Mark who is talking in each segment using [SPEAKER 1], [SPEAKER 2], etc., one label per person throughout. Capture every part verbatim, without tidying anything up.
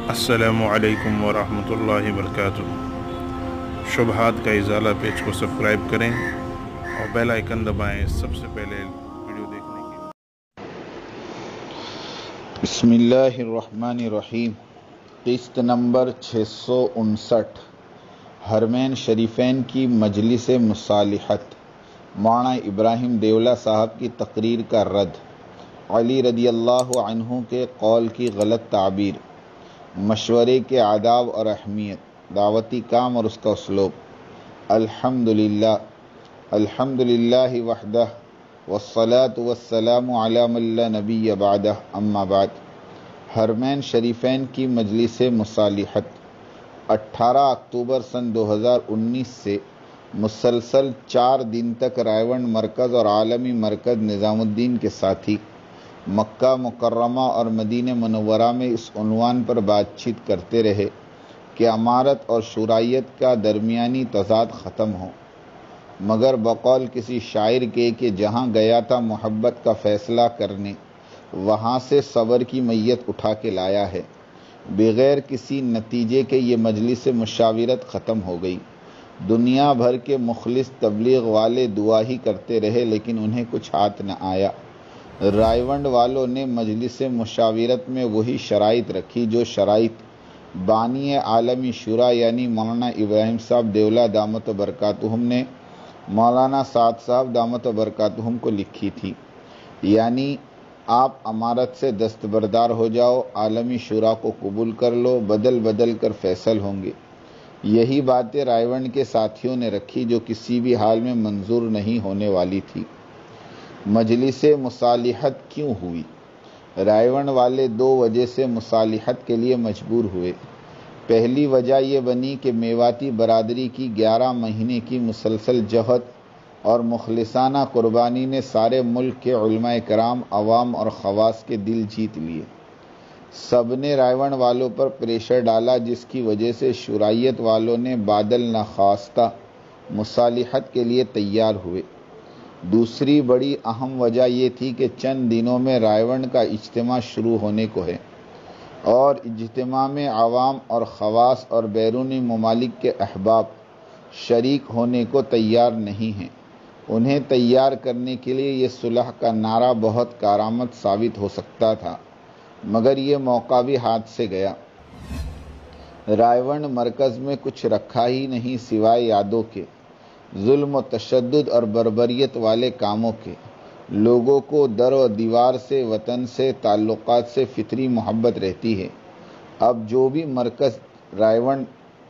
[SPEAKER 1] السلام علیکم ورحمۃ اللہ وبرکاتہ۔ شبہات کا ازالہ پیج کو سبسکرائب کریں اور بیل آئیکن دبائیں سب سے پہلے ویڈیو دیکھنے کے لیے۔
[SPEAKER 2] بسم اللہ الرحمن الرحیم۔ قسط نمبر چھ سو انسٹھ، حرمین شریفین کی مجلس مصالحت، مولانا ابراہیم دیولہ صاحب کی تقریر کا رد، علی رضی اللہ عنہ کے قول کی غلط تعبیر، مشورے کے آداب اور اہمیت، دعوتی کام اور اس کا اسلوب۔ الحمدللہ الحمدللہ وحدہ والصلاة والسلام علی من لا نبی بعدہ، اما بعد۔ حرمین شریفین کی مجلس مصالحت اٹھارہ اکتوبر سن دو ہزار انیس سے مسلسل چار دن تک رائیونڈ مرکز اور عالمی مرکز نظام الدین کے ساتھی مکہ مکرمہ اور مدینہ منورہ میں اس عنوان پر بات چیت کرتے رہے کہ امارت اور شورائیت کا درمیانی تضاد ختم ہو، مگر بقول کسی شاعر کے کہ جہاں گیا تھا محبت کا فیصلہ کرنے، وہاں سے صبر کی میت اٹھا کے لایا ہے۔ بغیر کسی نتیجے کے یہ مجلس مشاورت ختم ہو گئی۔ دنیا بھر کے مخلص تبلیغ والے دعا ہی کرتے رہے لیکن انہیں کچھ ہاتھ نہ آیا۔ رائیونڈ والوں نے مجلس مشاورت میں وہی شرائط رکھی جو شرائط بانی عالمی شورا یعنی مولانا ابراہیم صاحب دیولہ دامت برکاتہم نے مولانا سعد صاحب دامت برکاتہم کو لکھی تھی، یعنی آپ امارت سے دستبردار ہو جاؤ، عالمی شورا کو قبول کر لو، بدل بدل کر فیصل ہوں گے۔ یہی باتیں رائیونڈ کے ساتھیوں نے رکھی جو کسی بھی حال میں منظور نہیں ہونے والی تھی۔ مجلس مصالحت کیوں ہوئی؟ رائیونڈ والے دو وجہ سے مصالحت کے لیے مجبور ہوئے۔ پہلی وجہ یہ بنی کہ میواتی برادری کی گیارہ مہینے کی مسلسل جہد اور مخلصانہ قربانی نے سارے ملک کے علماء کرام، عوام اور خواص کے دل جیت لیے۔ سب نے رائیونڈ والوں پر پریشر ڈالا جس کی وجہ سے شورائیت والوں نے بادل نخواستہ مصالحت کے لیے تیار ہوئے۔ دوسری بڑی اہم وجہ یہ تھی کہ چند دنوں میں رائیونڈ کا اجتماع شروع ہونے کو ہے اور اجتماع میں عوام اور خواص اور بیرونی ممالک کے احباب شریک ہونے کو تیار نہیں ہیں۔ انہیں تیار کرنے کے لیے یہ صلح کا نعرہ بہت کارآمد ثابت ہو سکتا تھا، مگر یہ موقع بھی ہاتھ سے گیا۔ رائیونڈ مرکز میں کچھ رکھا ہی نہیں سوائے یادوں کے، ظلم و تشدد اور بربریت والے کاموں کے۔ لوگوں کو در و دیوار سے، وطن سے، تعلقات سے فطری محبت رہتی ہے۔ اب جو بھی مرکز رائیونڈ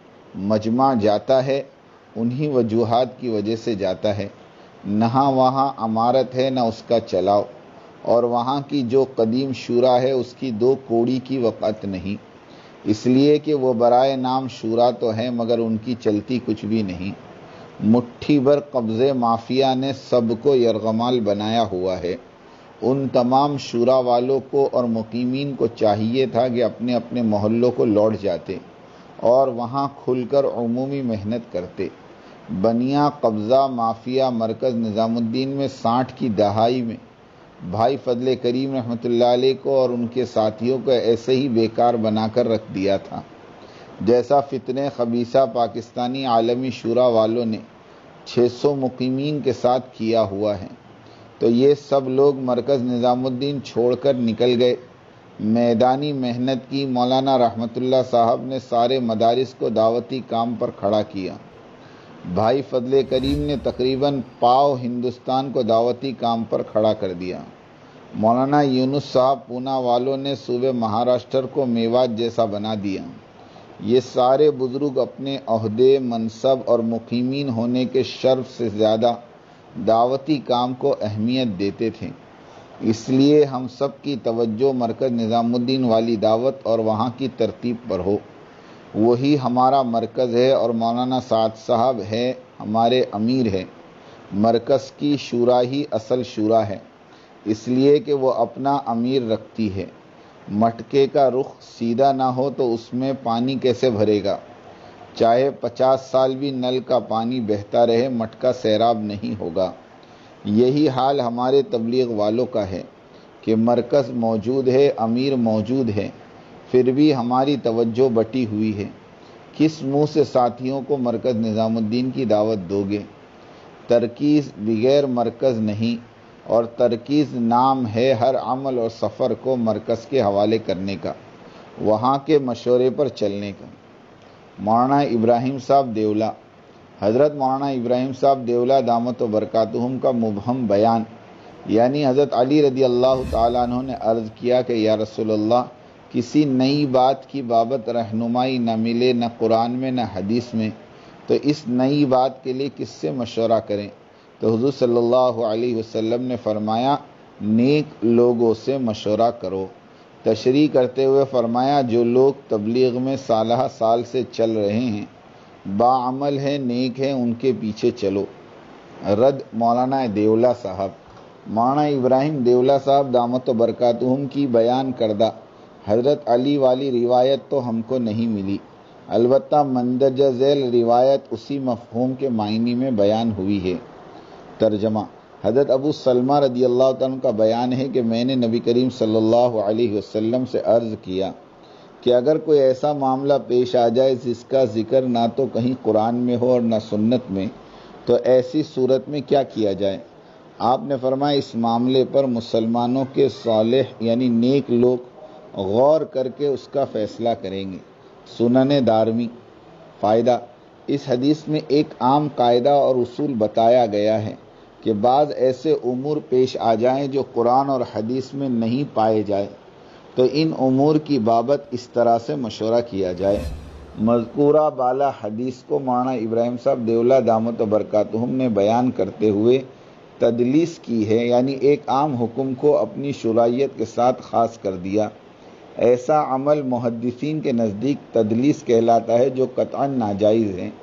[SPEAKER 2] مجمع جاتا ہے انہی وجوہات کی وجہ سے جاتا ہے۔ نہ وہاں امارت ہے نہ اس کا چلاؤ، اور وہاں کی جو قدیم شورا ہے اس کی دو کوڑی کی وقعت نہیں، اس لیے کہ وہ برائے نام شورا تو ہے مگر ان کی چلتی کچھ بھی نہیں۔ مٹھی بھر قبضے مافیا نے سب کو یرغمال بنایا ہوا ہے۔ ان تمام شورا والوں کو اور مقیمین کو چاہیے تھا کہ اپنے اپنے محلوں کو لوٹ جاتے اور وہاں کھل کر عمومی محنت کرتے۔ بنیا قبضہ مافیا مرکز نظام الدین میں ساٹھ کی دہائی میں بھائی فضل کریم رحمۃ اللہ علیہ کو اور ان کے ساتھیوں کو ایسے ہی بیکار بنا کر رکھ دیا تھا جیسا فتنہ خبیثہ پاکستانی عالمی شورا والوں نے چھ سو مقیمین کے ساتھ کیا ہوا ہے۔ تو یہ سب لوگ مرکز نظام الدین چھوڑ کر نکل گئے۔ میدانی محنت کی۔ مولانا رحمۃ اللہ صاحب نے سارے مدارس کو دعوتی کام پر کھڑا کیا۔ بھائی فضل کریم نے تقریباً پاؤ ہندوستان کو دعوتی کام پر کھڑا کر دیا۔ مولانا یونس صاحب پونا والوں نے صوبے مہاراشٹر کو میوات جیسا بنا دیا۔ یہ سارے بزرگ اپنے عہدے، منصب اور مقیمین ہونے کے شرف سے زیادہ دعوتی کام کو اہمیت دیتے تھے، اس لیے ہم سب کی توجہ مرکز نظام الدین والی دعوت اور وہاں کی ترتیب پر ہو۔ وہی ہمارا مرکز ہے اور مولانا سعد صاحب ہے ہمارے امیر ہے۔ مرکز کی شورا ہی اصل شورا ہے، اس لیے کہ وہ اپنا امیر رکھتی ہے۔ مٹکے کا رخ سیدھا نہ ہو تو اس میں پانی کیسے بھرے گا؟ چاہے پچاس سال بھی نل کا پانی بہتا رہے، مٹکا سیراب نہیں ہوگا۔ یہی حال ہمارے تبلیغ والوں کا ہے کہ مرکز موجود ہے، امیر موجود ہے، پھر بھی ہماری توجہ بٹی ہوئی ہے، کس منہ سے ساتھیوں کو مرکز نظام الدین کی دعوت دو گے؟ ترکیز بغیر مرکز نہیں، اور ترکیز نام ہے ہر عمل اور سفر کو مرکز کے حوالے کرنے کا، وہاں کے مشورے پر چلنے کا۔ مولانا ابراہیم صاحب دیولہ، حضرت مولانا ابراہیم صاحب دیولہ دامت و برکاتہم کا مبہم بیان، یعنی حضرت علی رضی اللہ تعالیٰ عنہ نے عرض کیا کہ یا رسول اللہ، کسی نئی بات کی بابت رہنمائی نہ ملے، نہ قرآن میں نہ حدیث میں، تو اس نئی بات کے لیے کس سے مشورہ کریں؟ تو حضور صلی اللہ علیہ وسلم نے فرمایا، نیک لوگوں سے مشورہ کرو۔ تشریح کرتے ہوئے فرمایا، جو لوگ تبلیغ میں سالہ سال سے چل رہے ہیں، باعمل ہیں، نیک ہیں، ان کے پیچھے چلو۔ رد مولانا دیولہ صاحب، مولانا ابراہیم دیولہ صاحب دامت و برکاتہم کی بیان کردہ حضرت علی والی روایت تو ہم کو نہیں ملی، البتہ مندرجہ ذیل روایت اسی مفہوم کے معنی میں بیان ہوئی ہے۔ ترجمہ: حضرت ابو سلمہ رضی اللہ تعالیٰ کا بیان ہے کہ میں نے نبی کریم صلی اللہ علیہ وسلم سے عرض کیا کہ اگر کوئی ایسا معاملہ پیش آ جائے جس کا ذکر نہ تو کہیں قرآن میں ہو اور نہ سنت میں، تو ایسی صورت میں کیا کیا جائے؟ آپ نے فرمایا، اس معاملے پر مسلمانوں کے صالح یعنی نیک لوگ غور کر کے اس کا فیصلہ کریں گے۔ سنن دارمی۔ فائدہ: اس حدیث میں ایک عام قاعدہ اور اصول بتایا گیا ہے کہ بعض ایسے امور پیش آ جائیں جو قرآن اور حدیث میں نہیں پائے جائے، تو ان امور کی بابت اس طرح سے مشورہ کیا جائے۔ مذکورہ بالا حدیث کو مولانا ابراہیم صاحب دیولہ دامت و برکاتہم نے بیان کرتے ہوئے تدلیس کی ہے، یعنی ایک عام حکم کو اپنی شرعیت کے ساتھ خاص کر دیا۔ ایسا عمل محدثین کے نزدیک تدلیس کہلاتا ہے جو قطعاً ناجائز ہے۔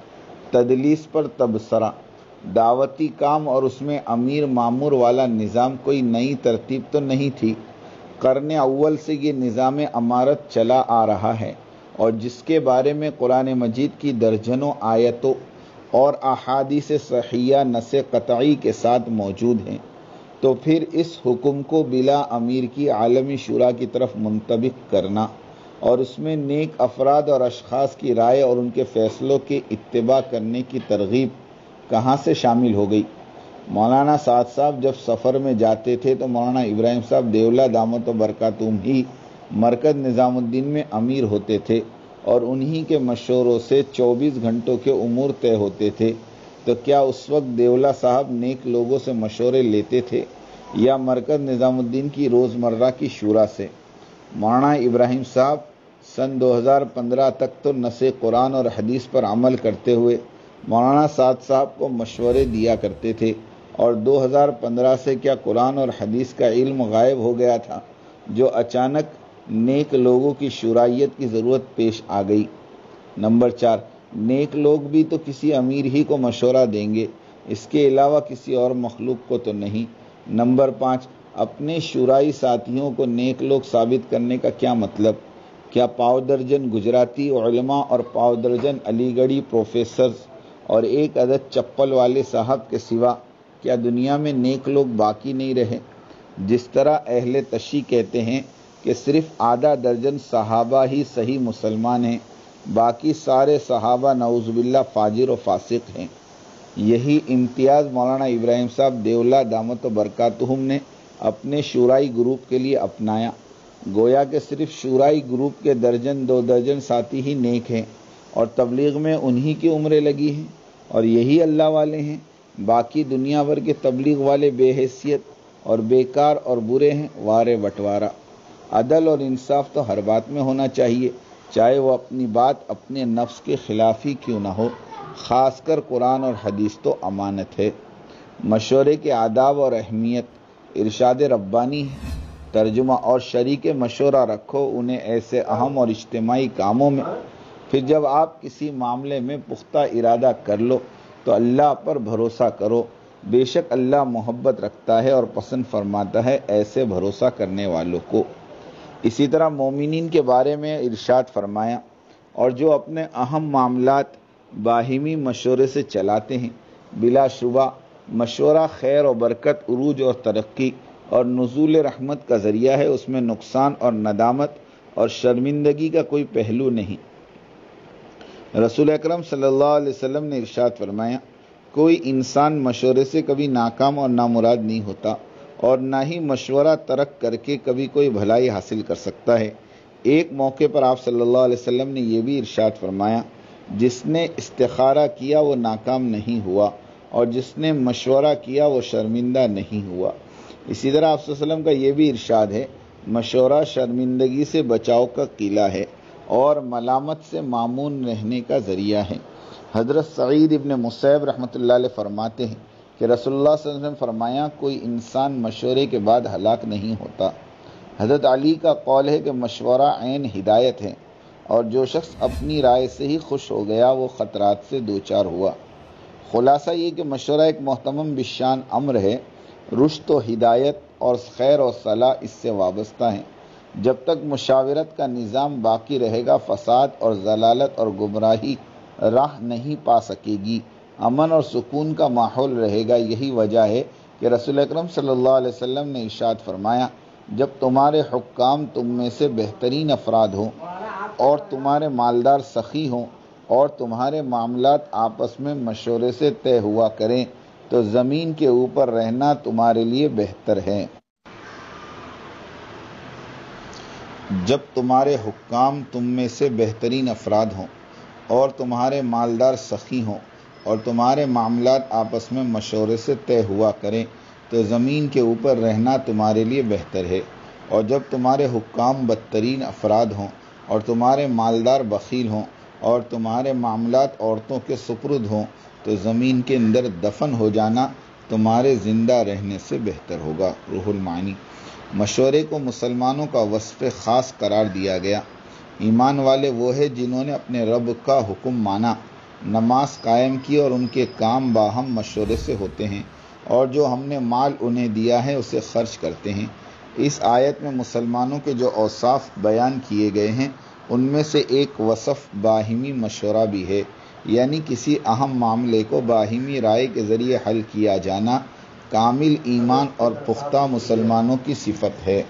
[SPEAKER 2] تدلیس پر تبصرہ: دعوتی کام اور اس میں امیر مامور والا نظام کوئی نئی ترتیب تو نہیں تھی، قرن اول سے یہ نظام امارت چلا آ رہا ہے، اور جس کے بارے میں قرآن مجید کی درجنوں آیتوں اور احادیث صحیحہ نص قطعی کے ساتھ موجود ہیں، تو پھر اس حکم کو بلا امیر کی عالمی شورا کی طرف منطبق کرنا اور اس میں نیک افراد اور اشخاص کی رائے اور ان کے فیصلوں کے اتباع کرنے کی ترغیب کہاں سے شامل ہو گئی؟ مولانا سعد صاحب جب سفر میں جاتے تھے تو مولانا ابراہیم صاحب دیولہ دامت و برکاتہم ہی مرکز نظام الدین میں امیر ہوتے تھے، اور انہی کے مشوروں سے چوبیس گھنٹوں کے امور طے ہوتے تھے، تو کیا اس وقت دیولہ صاحب نیک لوگوں سے مشورے لیتے تھے یا مرکز نظام الدین کی روزمرہ کی شورا سے؟ مولانا ابراہیم صاحب سن دو ہزار پندرہ تک تو نص قرآن اور حدیث پر عمل کرتے ہوئے مولانا سعد صاحب کو مشورے دیا کرتے تھے، اور دو ہزار پندرہ سے کیا قرآن اور حدیث کا علم غائب ہو گیا تھا جو اچانک نیک لوگوں کی شورائیت کی ضرورت پیش آ گئی؟ نمبر چار، نیک لوگ بھی تو کسی امیر ہی کو مشورہ دیں گے، اس کے علاوہ کسی اور مخلوق کو تو نہیں۔ نمبر پانچ، اپنے شورائی ساتھیوں کو نیک لوگ ثابت کرنے کا کیا مطلب؟ کیا پاؤ درجن گجراتی علماء اور پاؤ درجن علی گڑھی پروفیسرز اور ایک عدد چپل والے صاحب کے سوا کیا دنیا میں نیک لوگ باقی نہیں رہے؟ جس طرح اہل تشیع کہتے ہیں کہ صرف آدھا درجن صحابہ ہی صحیح مسلمان ہیں، باقی سارے صحابہ نعوذ باللہ فاجر و فاسق ہیں۔ یہی امتیاز مولانا ابراہیم صاحب دیولہ دامت و برکاتہم نے اپنے شورائی گروپ کے لیے اپنایا، گویا کہ صرف شورائی گروپ کے درجن دو درجن ساتھی ہی نیک ہیں، اور تبلیغ میں انہی کی عمریں لگی ہیں، اور یہی اللہ والے ہیں، باقی دنیا بھر کے تبلیغ والے بے حیثیت اور بیکار اور برے ہیں۔ وارے بٹوارا، عدل اور انصاف تو ہر بات میں ہونا چاہیے، چاہے وہ اپنی بات اپنے نفس کے خلاف ہی کیوں نہ ہو، خاص کر قرآن اور حدیث تو امانت ہے۔ مشورے کے آداب اور اہمیت ارشاد ربانی ہے۔ ترجمہ: اور شریک مشورہ رکھو انہیں ایسے اہم اور اجتماعی کاموں میں، پھر جب آپ کسی معاملے میں پختہ ارادہ کر لو تو اللہ پر بھروسہ کرو، بے شک اللہ محبت رکھتا ہے اور پسند فرماتا ہے ایسے بھروسہ کرنے والوں کو۔ اسی طرح مومنین کے بارے میں ارشاد فرمایا، اور جو اپنے اہم معاملات باہمی مشورے سے چلاتے ہیں، بلا شبہ مشورہ خیر و برکت، عروج اور ترقی اور نزول رحمت کا ذریعہ ہے، اس میں نقصان اور ندامت اور شرمندگی کا کوئی پہلو نہیں۔ رسول اکرم صلی اللہ علیہ وسلم نے ارشاد فرمایا، کوئی انسان مشورے سے کبھی ناکام اور نامراد نہیں ہوتا، اور نہ ہی مشورہ ترک کر کے کبھی کوئی بھلائی حاصل کر سکتا ہے۔ ایک موقع پر آپ صلی اللہ علیہ وسلم نے یہ بھی ارشاد فرمایا، جس نے استخارہ کیا وہ ناکام نہیں ہوا، اور جس نے مشورہ کیا وہ شرمندہ نہیں ہوا۔ اسی طرح آپ صلی اللہ علیہ وسلم کا یہ بھی ارشاد ہے، مشورہ شرمندگی سے بچاؤ کا قلعہ ہے اور ملامت سے مامون رہنے کا ذریعہ ہے۔ حضرت سعید ابن مسیب رحمۃ اللہ علیہ فرماتے ہیں کہ رسول اللہ صلی اللہ علیہ وسلم نے فرمایا، کوئی انسان مشورے کے بعد ہلاک نہیں ہوتا۔ حضرت علی کا قول ہے کہ مشورہ عین ہدایت ہے، اور جو شخص اپنی رائے سے ہی خوش ہو گیا وہ خطرات سے دوچار ہوا۔ خلاصہ یہ کہ مشورہ ایک محتمم بشان امر ہے، رشد و ہدایت اور خیر و صلاح اس سے وابستہ ہیں۔ جب تک مشاورت کا نظام باقی رہے گا، فساد اور ضلالت اور گمراہی راہ نہیں پا سکے گی، امن اور سکون کا ماحول رہے گا۔ یہی وجہ ہے کہ رسول اکرم صلی اللہ علیہ وسلم نے ارشاد فرمایا، جب تمہارے حکام تم میں سے بہترین افراد ہوں اور تمہارے مالدار سخی ہوں اور تمہارے معاملات آپس میں مشورے سے طے ہوا کریں تو زمین کے اوپر رہنا تمہارے لیے بہتر ہے۔ جب تمہارے حکام تم میں سے بہترین افراد ہوں اور تمہارے مالدار سخی ہوں اور تمہارے معاملات آپس میں مشورے سے طے ہوا کریں تو زمین کے اوپر رہنا تمہارے لیے بہتر ہے، اور جب تمہارے حکام بدترین افراد ہوں اور تمہارے مالدار بخیل ہوں اور تمہارے معاملات عورتوں کے سپرد ہوں تو زمین کے اندر دفن ہو جانا تمہارے زندہ رہنے سے بہتر ہوگا۔ روح المعانی۔ مشورے کو مسلمانوں کا وصف خاص قرار دیا گیا۔ ایمان والے وہ ہیں جنہوں نے اپنے رب کا حکم مانا، نماز قائم کی اور ان کے کام باہم مشورے سے ہوتے ہیں، اور جو ہم نے مال انہیں دیا ہے اسے خرچ کرتے ہیں۔ اس آیت میں مسلمانوں کے جو اوصاف بیان کیے گئے ہیں ان میں سے ایک وصف باہمی مشورہ بھی ہے، یعنی کسی اہم معاملے کو باہمی رائے کے ذریعے حل کیا جانا کامل ایمان اور پختہ مسلمانوں کی صفت ہے۔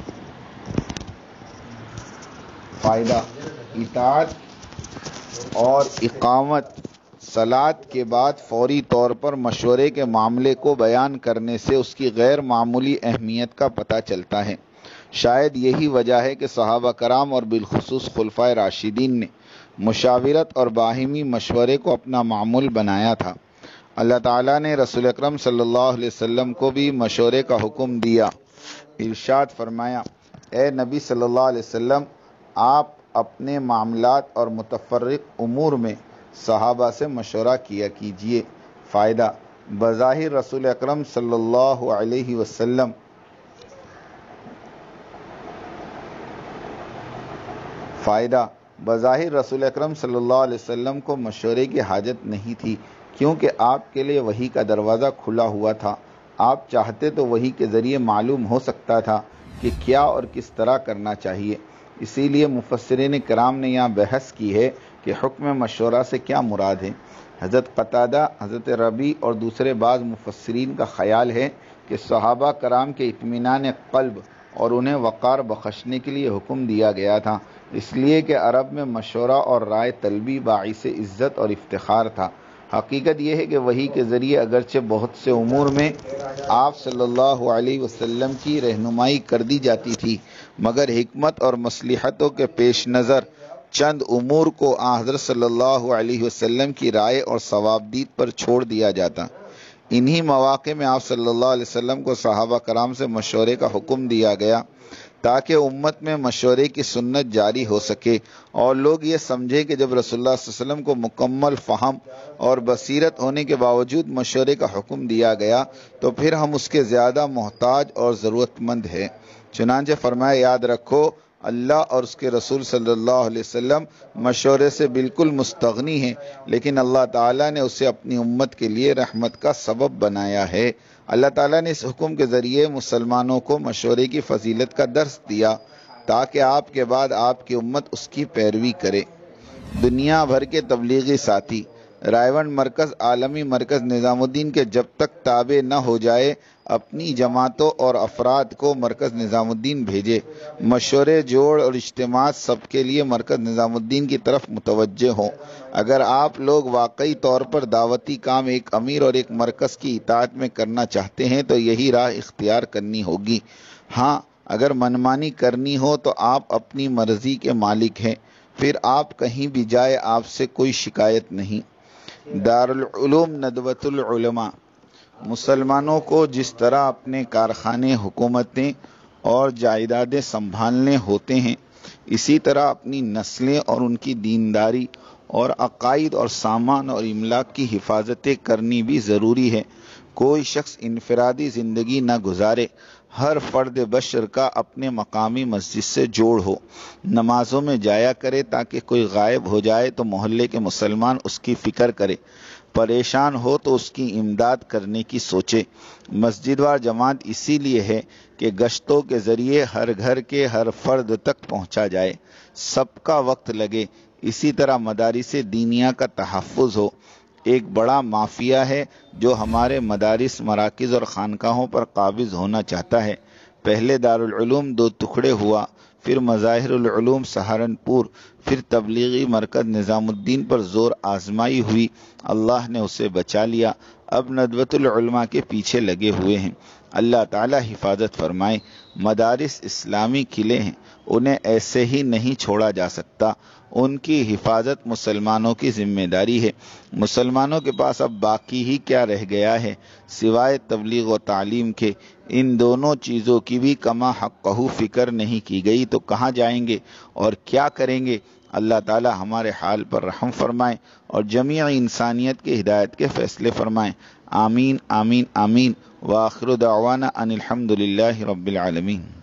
[SPEAKER 2] فائدہ: اطاعت اور اقامت صلاۃ کے بعد فوری طور پر مشورے کے معاملے کو بیان کرنے سے اس کی غیر معمولی اہمیت کا پتہ چلتا ہے۔ شاید یہی وجہ ہے کہ صحابہ کرام اور بالخصوص خلفائے راشدین نے مشاورت اور باہمی مشورے کو اپنا معمول بنایا تھا۔ اللہ تعالیٰ نے رسول اکرم صلی اللہ علیہ وسلم کو بھی مشورے کا حکم دیا۔ ارشاد فرمایا، اے نبی صلی اللہ علیہ وسلم، آپ اپنے معاملات اور متفرق امور میں صحابہ سے مشورہ کیا کیجیے۔ فائدہ: بظاہر رسول اکرم صلی اللہ علیہ وسلم فائدہ بظاہر رسول اکرم صلی اللہ علیہ وسلم کو مشورے کی حاجت نہیں تھی، کیونکہ آپ کے لیے وحی کا دروازہ کھلا ہوا تھا۔ آپ چاہتے تو وحی کے ذریعے معلوم ہو سکتا تھا کہ کیا اور کس طرح کرنا چاہیے۔ اسی لیے مفسرین کرام نے یہاں بحث کی ہے کہ حکم مشورہ سے کیا مراد ہے۔ حضرت قتادہ، حضرت ربیع اور دوسرے بعض مفسرین کا خیال ہے کہ صحابہ کرام کے اطمینان قلب اور انہیں وقار بخشنے کے لیے حکم دیا گیا تھا، اس لیے کہ عرب میں مشورہ اور رائے طلبی باعث عزت اور افتخار تھا۔ حقیقت یہ ہے کہ وحی کے ذریعے اگرچہ بہت سے امور میں آپ صلی اللہ علیہ وسلم کی رہنمائی کر دی جاتی تھی، مگر حکمت اور مصلحتوں کے پیش نظر چند امور کو آن حضرت صلی اللہ علیہ وسلم کی رائے اور ثوابدید پر چھوڑ دیا جاتا۔ انہی مواقع میں آپ صلی اللہ علیہ وسلم کو صحابہ کرام سے مشورے کا حکم دیا گیا تاکہ امت میں مشورے کی سنت جاری ہو سکے اور لوگ یہ سمجھیں کہ جب رسول اللہ صلی اللہ علیہ وسلم کو مکمل فہم اور بصیرت ہونے کے باوجود مشورے کا حکم دیا گیا تو پھر ہم اس کے زیادہ محتاج اور ضرورت مند ہیں۔ چنانچہ فرمایا، یاد رکھو اللہ اور اس کے رسول صلی اللہ علیہ وسلم مشورے سے بالکل مستغنی ہیں، لیکن اللہ تعالیٰ نے اسے اپنی امت کے لیے رحمت کا سبب بنایا ہے۔ اللہ تعالیٰ نے اس حکم کے ذریعے مسلمانوں کو مشورے کی فضیلت کا درس دیا تاکہ آپ کے بعد آپ کی امت اس کی پیروی کرے۔ دنیا بھر کے تبلیغی ساتھی رائے ونڈ مرکز عالمی مرکز نظام الدین کے جب تک تابع نہ ہو جائے اپنی جماعتوں اور افراد کو مرکز نظام الدین بھیجے۔ مشورے، جوڑ اور اجتماعات سب کے لیے مرکز نظام الدین کی طرف متوجہ ہوں۔ اگر آپ لوگ واقعی طور پر دعوتی کام ایک امیر اور ایک مرکز کی اطاعت میں کرنا چاہتے ہیں تو یہی راہ اختیار کرنی ہوگی۔ ہاں، اگر منمانی کرنی ہو تو آپ اپنی مرضی کے مالک ہیں، پھر آپ کہیں بھی جائے آپ سے کوئی شکایت نہیں۔ دارالعلوم ندوۃ العلماء۔ مسلمانوں کو جس طرح اپنے کارخانے، حکومتیں اور جائیدادیں سنبھالنے ہوتے ہیں، اسی طرح اپنی نسلیں اور ان کی دینداری اور عقائد اور سامان اور املاک کی حفاظتیں کرنی بھی ضروری ہے۔ کوئی شخص انفرادی زندگی نہ گزارے، ہر فرد بشر کا اپنے مقامی مسجد سے جوڑ ہو، نمازوں میں جایا کرے تاکہ کوئی غائب ہو جائے تو محلے کے مسلمان اس کی فکر کرے، پریشان ہو تو اس کی امداد کرنے کی سوچے۔ مسجد وار جماعت اسی لیے ہے کہ گشتوں کے ذریعے ہر گھر کے ہر فرد تک پہنچا جائے، سب کا وقت لگے۔ اسی طرح مدارس دینیہ کا تحفظ ہو۔ ایک بڑا مافیا ہے جو ہمارے مدارس، مراکز اور خانقاہوں پر قابض ہونا چاہتا ہے۔ پہلے دارالعلوم دو ٹکڑے ہوا، پھر مظاہر العلوم سہارنپور، پھر تبلیغی مرکز نظام الدین پر زور آزمائی ہوئی، اللہ نے اسے بچا لیا، اب ندوۃ العلماء کے پیچھے لگے ہوئے ہیں۔ اللہ تعالی حفاظت فرمائے۔ مدارس اسلامی قلعے ہیں، انہیں ایسے ہی نہیں چھوڑا جا سکتا، ان کی حفاظت مسلمانوں کی ذمہ داری ہے۔ مسلمانوں کے پاس اب باقی ہی کیا رہ گیا ہے سوائے تبلیغ و تعلیم کے؟ ان دونوں چیزوں کی بھی کما حقہ فکر نہیں کی گئی تو کہاں جائیں گے اور کیا کریں گے؟ اللہ تعالی ہمارے حال پر رحم فرمائے اور جمیع انسانیت کے ہدایت کے فیصلے فرمائیں۔ آمین آمین آمین۔ وآخر دعوانا ان الحمد للہ رب العالمین۔